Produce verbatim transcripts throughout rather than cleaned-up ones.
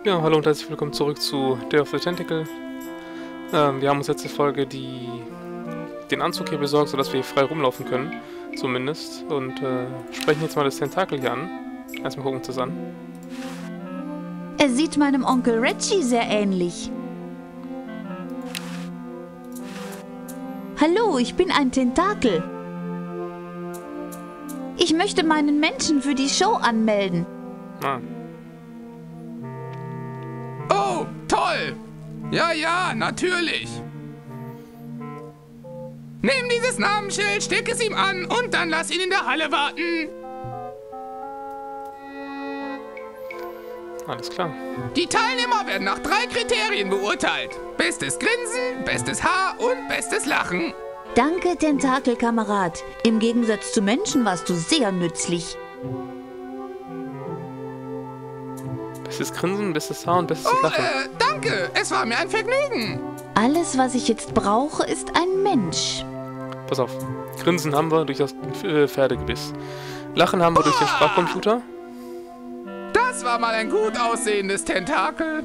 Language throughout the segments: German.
Ja, hallo und herzlich willkommen zurück zu Day of the Tentacle. Ähm, wir haben uns letzte Folge die, den Anzug hier besorgt, sodass wir hier frei rumlaufen können, zumindest. Und äh, sprechen jetzt mal das Tentakel hier an. Erstmal gucken uns das an. Er sieht meinem Onkel Reggie sehr ähnlich. Hallo, ich bin ein Tentakel. Ich möchte meinen Menschen für die Show anmelden. Ah. Oh, toll! Ja, ja, natürlich. Nimm dieses Namensschild, steck es ihm an und dann lass ihn in der Halle warten. Alles klar. Die Teilnehmer werden nach drei Kriterien beurteilt. Bestes Grinsen, bestes Haar und bestes Lachen. Danke, Tentakelkamerad. Im Gegensatz zu Menschen warst du sehr nützlich. Bestes Grinsen, bestes Haar und bestes Oh, Lachen. äh, danke. Es war mir ein Vergnügen. Alles, was ich jetzt brauche, ist ein Mensch. Pass auf. Grinsen haben wir durch das äh, Pferdegebiss. Lachen haben wir durch den Sprachcomputer. Das war mal ein gut aussehendes Tentakel.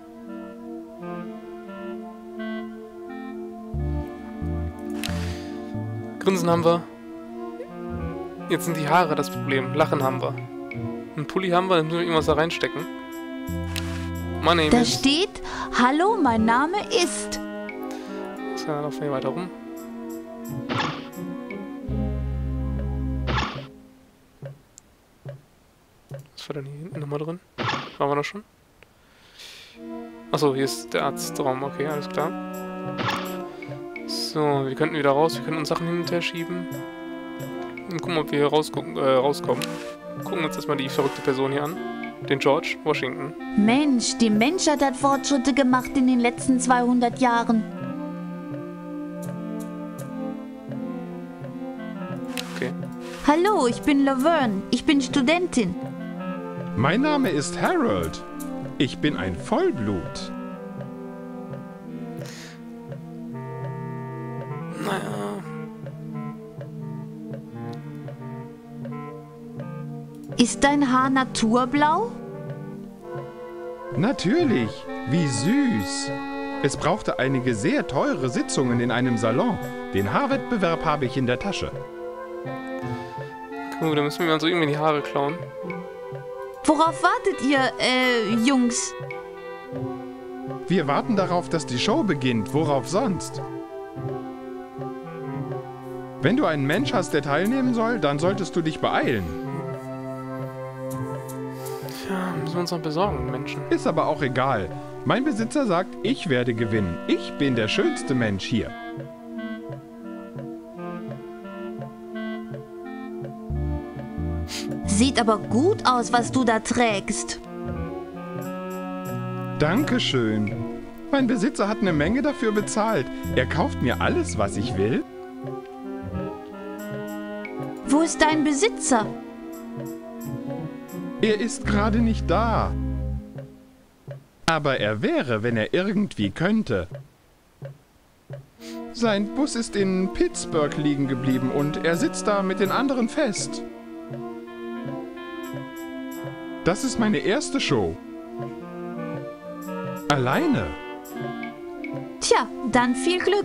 Grinsen haben wir. Jetzt sind die Haare das Problem. Lachen haben wir. Einen Pulli haben wir, dann müssen wir irgendwas da reinstecken. Mann, ey, Da Mist. steht, hallo, mein Name ist... So, dann laufen wir hier weiter rum. Was war denn hier hinten nochmal drin? Waren wir da schon? Achso, hier ist der Arztraum. Okay, alles klar. So, wir könnten wieder raus. Wir können uns Sachen hin und her schieben. Und gucken, ob wir hier rausgucken, äh, rauskommen. Gucken uns erstmal die verrückte Person hier an. Den George Washington. Mensch, die Menschheit hat Fortschritte gemacht in den letzten zweihundert Jahren. Okay. Hallo, ich bin Laverne. Ich bin Studentin. Mein Name ist Harold. Ich bin ein Vollblut. Naja. Ist dein Haar naturblau? Natürlich. Wie süß. Es brauchte einige sehr teure Sitzungen in einem Salon. Den Haarwettbewerb habe ich in der Tasche. Gut, dann müssen wir uns so irgendwie die Haare klauen. Worauf wartet ihr, äh, Jungs? Wir warten darauf, dass die Show beginnt. Worauf sonst? Wenn du einen Mensch hast, der teilnehmen soll, dann solltest du dich beeilen. Tja, müssen wir uns noch besorgen, Menschen. Ist aber auch egal. Mein Besitzer sagt, ich werde gewinnen. Ich bin der schönste Mensch hier. Sieht aber gut aus, was du da trägst. Dankeschön. Mein Besitzer hat eine Menge dafür bezahlt. Er kauft mir alles, was ich will. Wo ist dein Besitzer? Er ist gerade nicht da. Aber er wäre, wenn er irgendwie könnte. Sein Bus ist in Pittsburgh liegen geblieben und er sitzt da mit den anderen fest. Das ist meine erste Show. Alleine. Tja, dann viel Glück.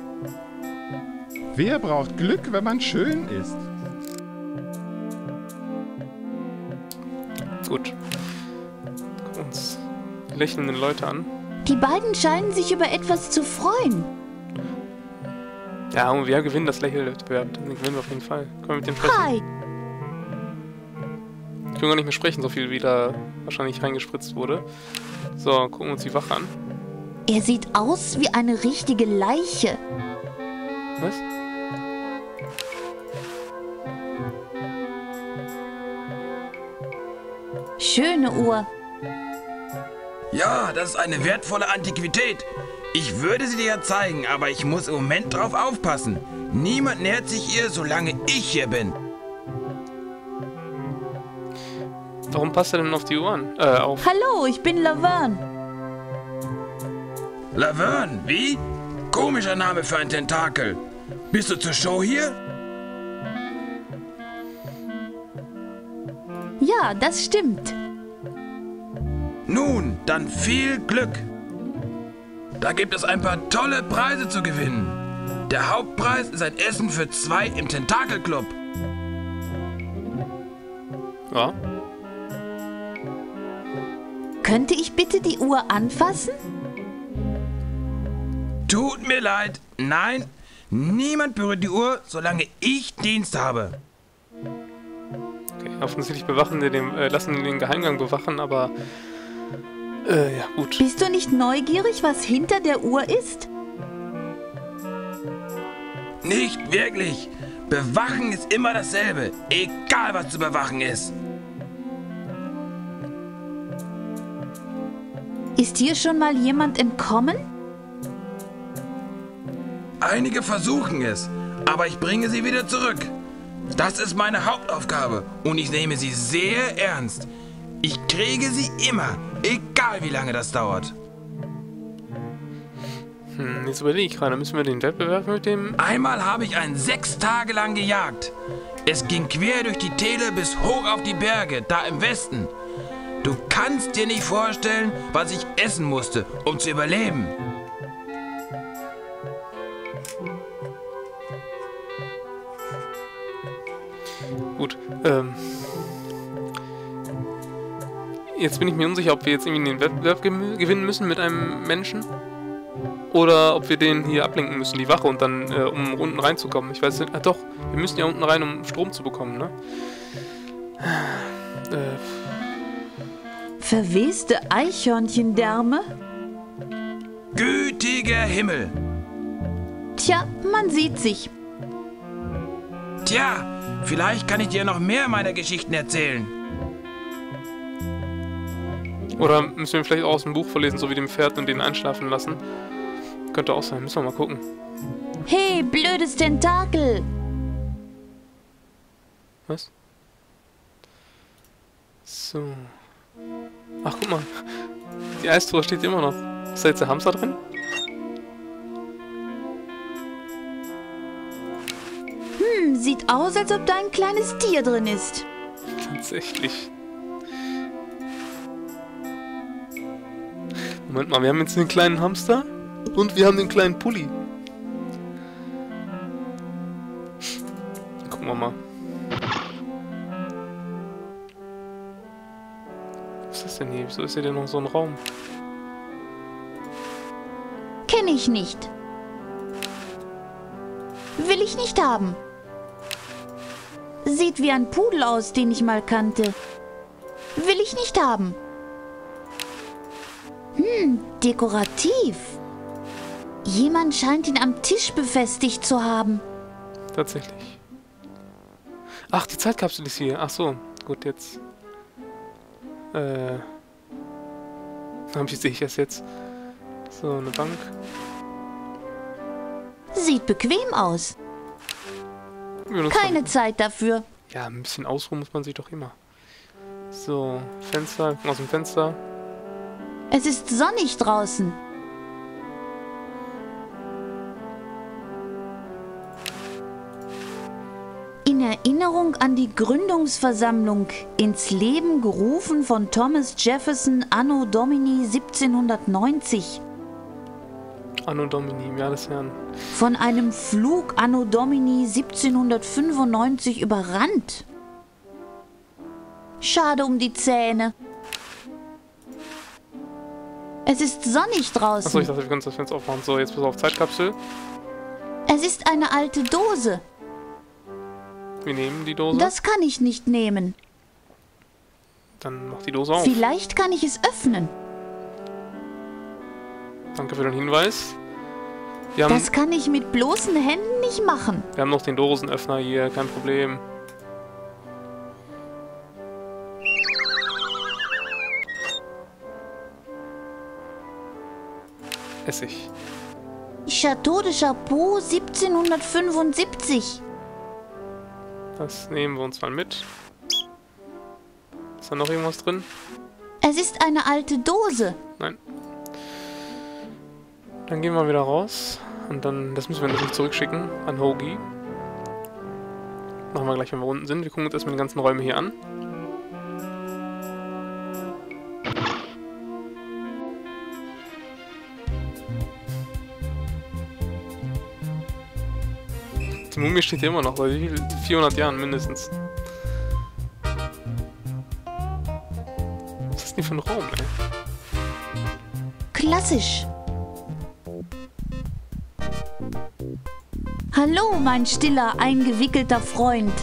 Wer braucht Glück, wenn man schön ist? Gut. Gucken uns die lächelnden Leute an. Die beiden scheinen sich über etwas zu freuen. Ja, und wir gewinnen das Lächelwettbewerb. Den gewinnen wir auf jeden Fall. Können wir mit dem sprechen? Hi. Ich kann gar nicht mehr sprechen, so viel wie da wahrscheinlich reingespritzt wurde. So, gucken wir uns die Wache an. Er sieht aus wie eine richtige Leiche. Was? Schöne Uhr. Ja, das ist eine wertvolle Antiquität. Ich würde sie dir ja zeigen, aber ich muss im Moment drauf aufpassen. Niemand nähert sich ihr, solange ich hier bin. Warum passt er denn auf die Uhren? Äh, auf. Hallo, ich bin Laverne. Laverne, wie? Komischer Name für ein Tentakel. Bist du zur Show hier? Ja, das stimmt. Nun, dann viel Glück. Da gibt es ein paar tolle Preise zu gewinnen. Der Hauptpreis ist ein Essen für zwei im Tentakelclub. Ja. Könnte ich bitte die Uhr anfassen? Tut mir leid. Nein, niemand berührt die Uhr, solange ich Dienst habe. Okay, offensichtlich bewachen wir den, äh, lassen wir den Geheimgang bewachen, aber... Äh, ja, gut. Bist du nicht neugierig, was hinter der Uhr ist? Nicht wirklich. Bewachen ist immer dasselbe, egal was zu bewachen ist. Ist hier schon mal jemand entkommen? Einige versuchen es, aber ich bringe sie wieder zurück. Das ist meine Hauptaufgabe und ich nehme sie sehr ernst. Ich kriege sie immer, egal wie lange das dauert. Hm, jetzt überlege ich gerade, müssen wir den Wettbewerb mit dem... Einmal habe ich einen sechs Tage lang gejagt. Es ging quer durch die Täler bis hoch auf die Berge, da im Westen. Du kannst dir nicht vorstellen, was ich essen musste, um zu überleben. Gut, ähm... Jetzt bin ich mir unsicher, ob wir jetzt irgendwie den Wettbewerb gewinnen müssen mit einem Menschen. Oder ob wir den hier ablenken müssen, die Wache, und dann, äh, um unten reinzukommen. Ich weiß nicht, ah doch, wir müssen ja unten rein, um Strom zu bekommen, ne? Äh... Verweste Eichhörnchendärme? Gütiger Himmel. Tja, man sieht sich. Tja, vielleicht kann ich dir noch mehr meiner Geschichten erzählen. Oder müssen wir vielleicht auch aus dem Buch verlesen, so wie dem Pferd, und den einschlafen lassen? Könnte auch sein, müssen wir mal gucken. Hey, blödes Tentakel! Was? So. Ach, guck mal. Die Eistruhe steht immer noch. Ist da jetzt der Hamster drin? Hm, sieht aus, als ob da ein kleines Tier drin ist. Tatsächlich. Moment mal, wir haben jetzt den kleinen Hamster und wir haben den kleinen Pulli. Gucken wir mal. Was ist das denn hier? Wieso ist hier denn noch so ein Raum? Kenne ich nicht. Will ich nicht haben. Sieht wie ein Pudel aus, den ich mal kannte. Will ich nicht haben. Hm, dekorativ. Jemand scheint ihn am Tisch befestigt zu haben. Tatsächlich. Ach, die Zeitkapsel ist hier. Ach so, gut, jetzt. Äh. Wie sehe ich das jetzt? So, eine Bank. Sieht bequem aus. Keine Zeit dafür. Ja, ein bisschen ausruhen muss man sich doch immer. So, Fenster, aus dem Fenster. Es ist sonnig draußen. In Erinnerung an die Gründungsversammlung, ins Leben gerufen von Thomas Jefferson Anno Domini siebzehnhundertneunzig. Anno Domini, im Jahr des Herrn. Von einem Flug Anno Domini siebzehnhundertfünfundneunzig überrannt. Schade um die Zähne. Es ist sonnig draußen. Achso, ich dachte, wir können das Fenster aufmachen. So, jetzt pass auf, Zeitkapsel. Es ist eine alte Dose. Wir nehmen die Dose. Das kann ich nicht nehmen. Dann mach die Dose auf. Vielleicht kann ich es öffnen. Danke für den Hinweis. Wir haben, das kann ich mit bloßen Händen nicht machen. Wir haben noch den Dosenöffner hier, kein Problem. Essig. Chateau de Chapeau siebzehnhundertfünfundsiebzig. Das nehmen wir uns mal mit. Ist da noch irgendwas drin? Es ist eine alte Dose. Nein. Dann gehen wir wieder raus. Und dann, das müssen wir natürlich zurückschicken an Hoagie. Machen wir gleich, wenn wir unten sind. Wir gucken uns erstmal die ganzen Räume hier an. Die Mumie steht hier immer noch, seit wie viel? vierhundert Jahren mindestens. Was ist denn für ein Raum, ey? Klassisch. Hallo, mein stiller, eingewickelter Freund.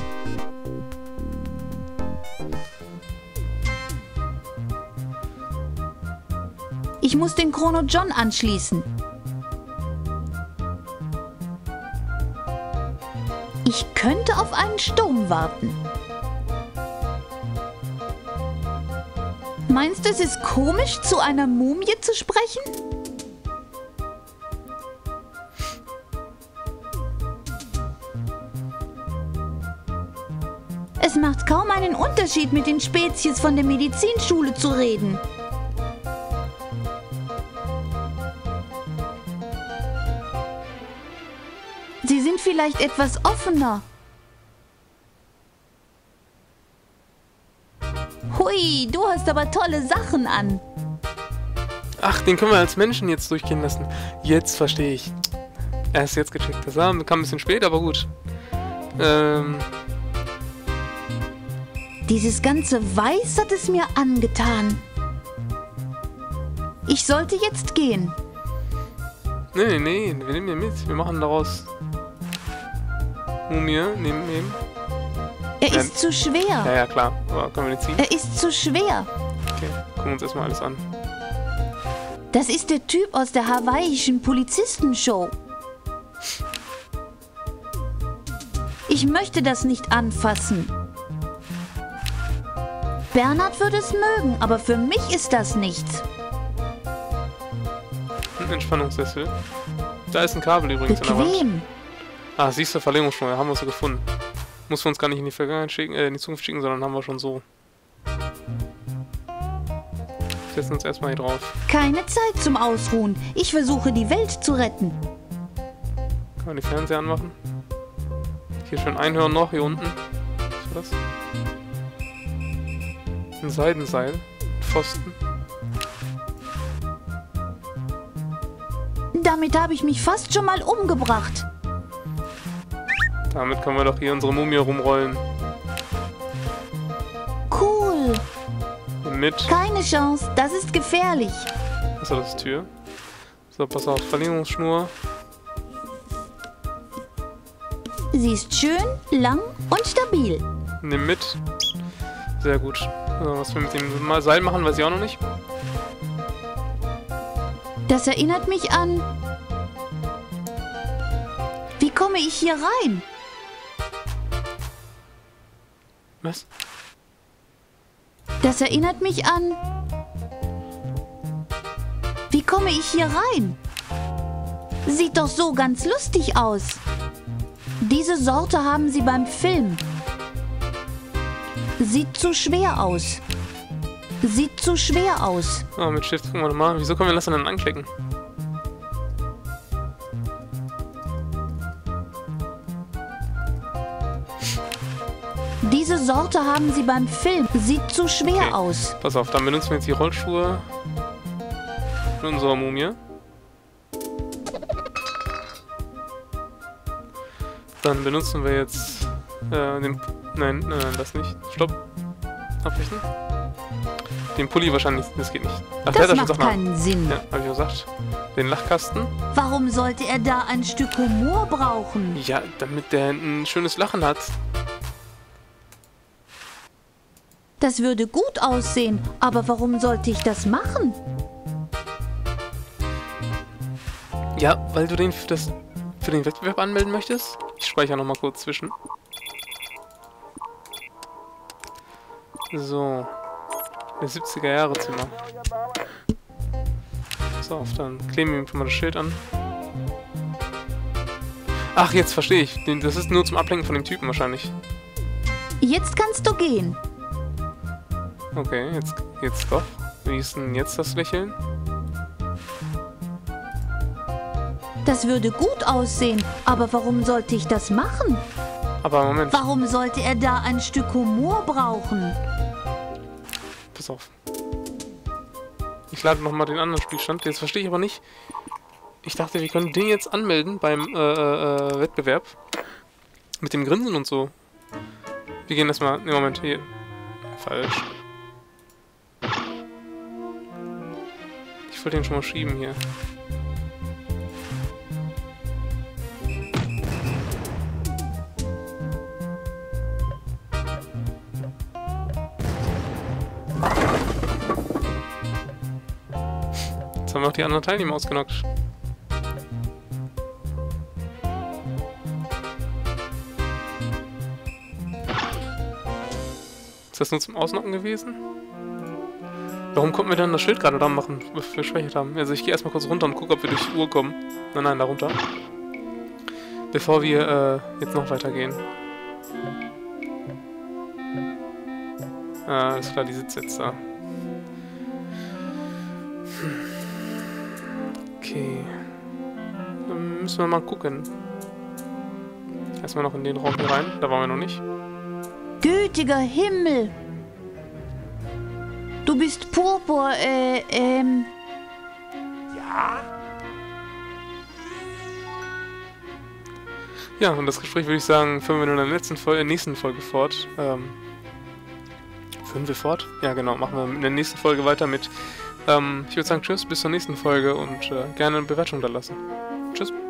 Ich muss den Chrono John anschließen. Ich könnte auf einen Sturm warten. Meinst du, es ist komisch, zu einer Mumie zu sprechen? Es macht kaum einen Unterschied, mit den Spezies von der Medizinschule zu reden. Sie sind vielleicht etwas offener. Hui, du hast aber tolle Sachen an. Ach, den können wir als Menschen jetzt durchgehen lassen. Jetzt verstehe ich. Erst jetzt gecheckt. Das kam ein bisschen spät, aber gut. Ähm... Dieses ganze Weiß hat es mir angetan. Ich sollte jetzt gehen. Nee, nee, nee, wir nehmen ihn mit. Wir machen daraus Mumie, nehmen, nehmen. Er Ja. ist zu schwer. Ja, ja, klar. Aber können wir nicht ziehen? Er ist zu schwer. Okay, gucken wir uns erstmal alles an. Das ist der Typ aus der hawaiischen Polizistenshow. Ich möchte das nicht anfassen. Bernhard würde es mögen, aber für mich ist das nichts. Ein Entspannungssessel. Da ist ein Kabel übrigens an der Wand. Bequem. Ah, siehst du, Verlängerungsschnur, haben wir so gefunden. Muss wir uns gar nicht in die Vergangenheit schicken, äh, in die Zukunft schicken, sondern haben wir schon so. Setzen uns erstmal hier drauf. Keine Zeit zum Ausruhen. Ich versuche, die Welt zu retten. Können wir die Fernseher anmachen? Hier schön Einhörn noch, hier unten. Was war das? Ein Seidenseil. Ein Pfosten. Damit habe ich mich fast schon mal umgebracht. Damit können wir doch hier unsere Mumie rumrollen. Cool. Mit. Keine Chance. Das ist gefährlich. Achso, das ist Tür. So, pass auf. Verlängerungsschnur. Sie ist schön, lang und stabil. Nimm mit. Sehr gut. So, was wir mit dem Seil machen, weiß ich auch noch nicht. Das erinnert mich an... Wie komme ich hier rein? Was? Das erinnert mich an... Wie komme ich hier rein? Sieht doch so ganz lustig aus. Diese Sorte haben sie beim Film. Sieht zu schwer aus. Sieht zu schwer aus. Ah, mit Shift gucken wir mal. Wieso können wir das denn anklicken? Diese Sorte haben sie beim Film. Sieht zu schwer Okay. aus. Pass auf, dann benutzen wir jetzt die Rollschuhe für unsere Mumie. Dann benutzen wir jetzt äh, den... Nein, nein, nein, das nicht. Stopp. Abbrechen. Den Pulli wahrscheinlich, das geht nicht. Ach, der Das hat schon macht Sachen an. keinen Sinn. Ja, hab ich gesagt. Den Lachkasten. Warum sollte er da ein Stück Humor brauchen? Ja, damit der ein schönes Lachen hat. Das würde gut aussehen, aber warum sollte ich das machen? Ja, weil du den für, das, für den Wettbewerb anmelden möchtest. Ich speichere nochmal kurz zwischen. So. Das siebziger-Jahre-Zimmer. Pass auf, dann kleben wir ihm schon mal das Schild an. Ach, jetzt verstehe ich. Den- Das ist nur zum Ablenken von dem Typen wahrscheinlich. Jetzt kannst du gehen. Okay, jetzt, jetzt doch. Wie ist denn jetzt das Lächeln? Das würde gut aussehen, aber warum sollte ich das machen? Aber Moment, Warum sollte er da ein Stück Humor brauchen? pass auf. Ich lade nochmal den anderen Spielstand. Jetzt verstehe ich aber nicht. Ich dachte, wir können den jetzt anmelden beim äh, äh, Wettbewerb. Mit dem Grinsen und so. Wir gehen erstmal... Ne, Moment, hier. Falsch. Ich wollte den schon mal schieben hier. Jetzt haben wir auch die anderen Teilnehmer ausgenockt. Ist das nur zum Ausnocken gewesen? Warum konnten wir dann das Schild gerade da machen, was wir geschwächt haben? Also ich gehe erstmal kurz runter und gucke, ob wir durch die Uhr kommen. Nein, nein, da runter. Bevor wir äh, jetzt noch weitergehen. Ah, alles klar, die sitzt jetzt da. Okay. Dann müssen wir mal gucken. Erstmal noch in den Raum hier rein. Da waren wir noch nicht. Gütiger Himmel! Du bist Purpur, äh, ähm... Ja, und das Gespräch würde ich sagen, führen wir nur in der letzten Folge, nächsten Folge fort. Ähm, führen wir fort? Ja, genau, machen wir in der nächsten Folge weiter mit. Ähm, ich würde sagen, tschüss, bis zur nächsten Folge und äh, gerne eine Bewertung da lassen. Tschüss.